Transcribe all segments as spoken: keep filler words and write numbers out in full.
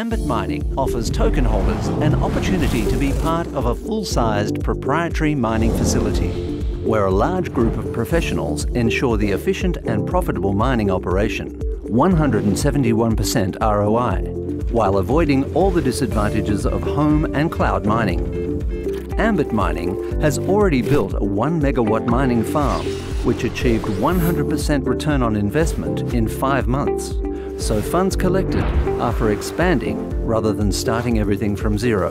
Ambit Mining offers token holders an opportunity to be part of a full-sized proprietary mining facility, where a large group of professionals ensure the efficient and profitable mining operation, one hundred seventy-one percent R O I, while avoiding all the disadvantages of home and cloud mining. Ambit Mining has already built a one megawatt mining farm, which achieved one hundred percent return on investment in five months. So funds collected are for expanding rather than starting everything from zero.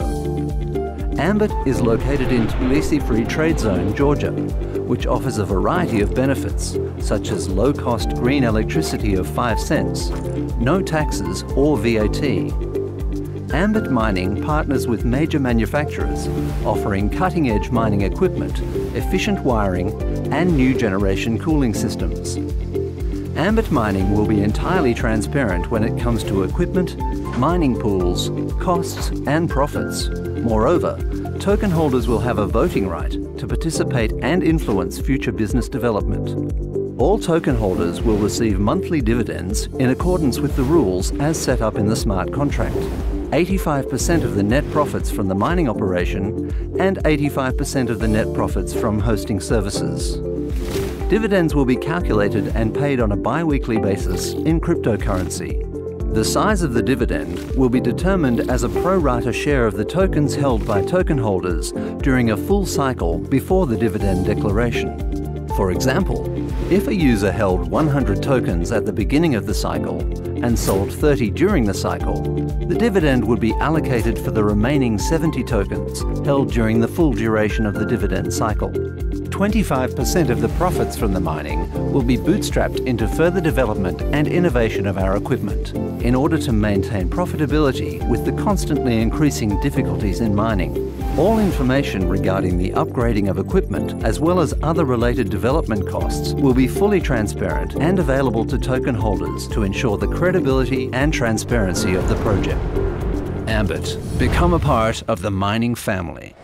Ambit is located in Tbilisi Free Trade Zone, Georgia, which offers a variety of benefits, such as low-cost green electricity of five cents, no taxes or V A T. Ambit Mining partners with major manufacturers, offering cutting-edge mining equipment, efficient wiring, and new generation cooling systems. Ambit Mining will be entirely transparent when it comes to equipment, mining pools, costs, and profits. Moreover, token holders will have a voting right to participate and influence future business development. All token holders will receive monthly dividends in accordance with the rules as set up in the smart contract. eighty-five percent of the net profits from the mining operation and eighty-five percent of the net profits from hosting services. Dividends will be calculated and paid on a bi-weekly basis in cryptocurrency. The size of the dividend will be determined as a pro rata share of the tokens held by token holders during a full cycle before the dividend declaration. For example, if a user held one hundred tokens at the beginning of the cycle and sold thirty during the cycle, the dividend would be allocated for the remaining seventy tokens held during the full duration of the dividend cycle. twenty-five percent of the profits from the mining will be bootstrapped into further development and innovation of our equipment in order to maintain profitability with the constantly increasing difficulties in mining. All information regarding the upgrading of equipment as well as other related development costs will be fully transparent and available to token holders to ensure the credibility and transparency of the project. Ambit, become a part of the mining family.